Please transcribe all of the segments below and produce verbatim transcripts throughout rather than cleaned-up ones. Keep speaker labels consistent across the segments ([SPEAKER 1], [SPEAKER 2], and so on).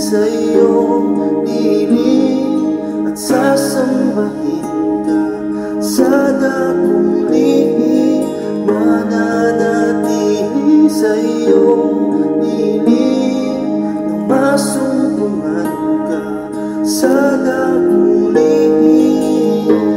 [SPEAKER 1] sa iyong piling at sasambahin ka sa dakong lihim. Mananatili sa iyong piling nang masumpungan ka sa dakong lihim.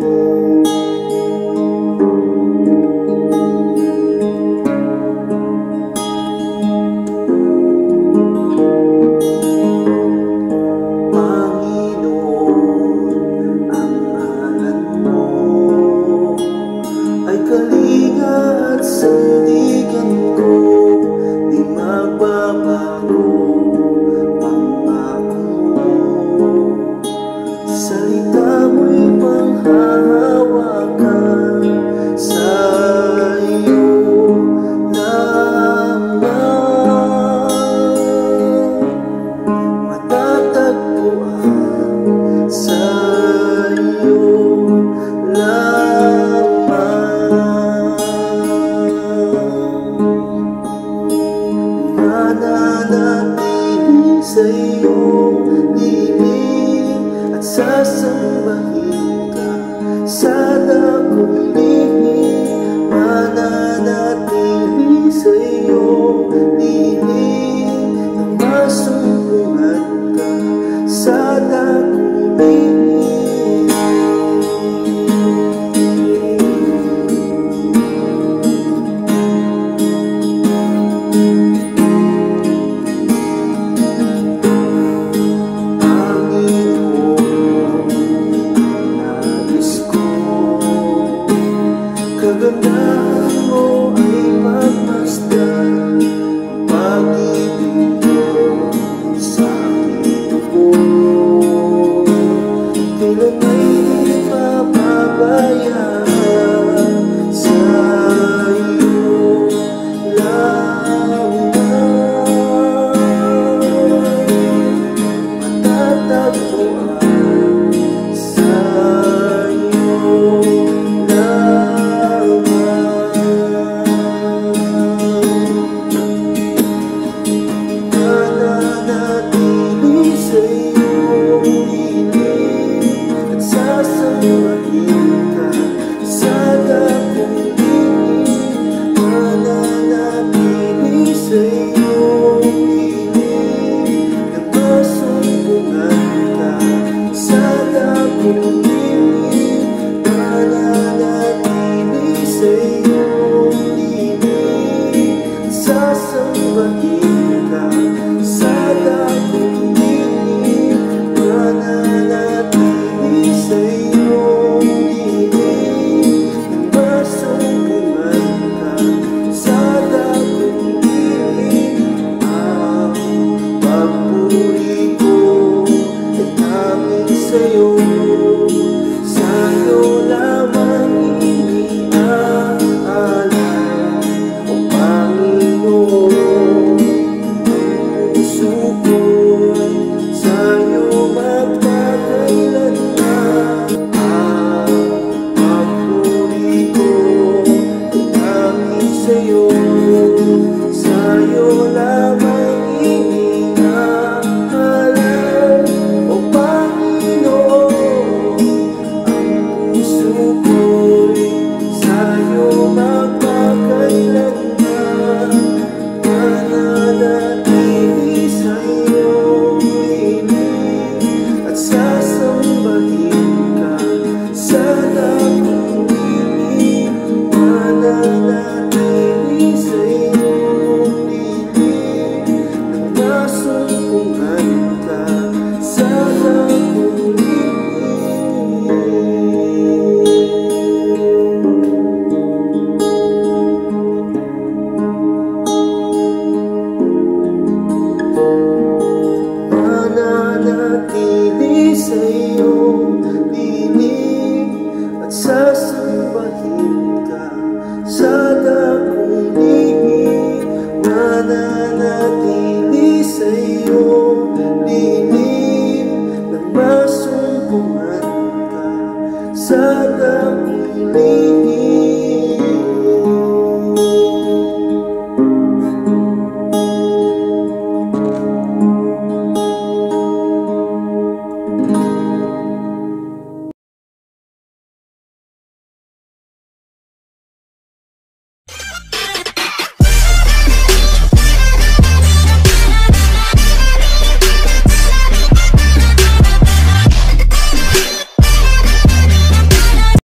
[SPEAKER 1] Kalinga at sandigan ko, di magbabago pangako mo. Salita mo'y panghahawakan, sa iyo lamang matatagpuan, sa iyo lamang mananatili sa iyong piling at sasambahin ka sa dakong lihim. Mananatili sa iyong piling nang masumpungan ka sa dakong lihim. Kagandahan mo ay pagmasdan, ang pag-ibig mo sa aking dugo. Kailan ay di papabayaan, sa iyo lamang matatagpuan, sa iyo sa'yo lamang iniaalay, o Panginoon. Ang puso ko'y sa'yo magpakailanman. Ang papuri ko ay tanging sa'yo, sa'yo lamang.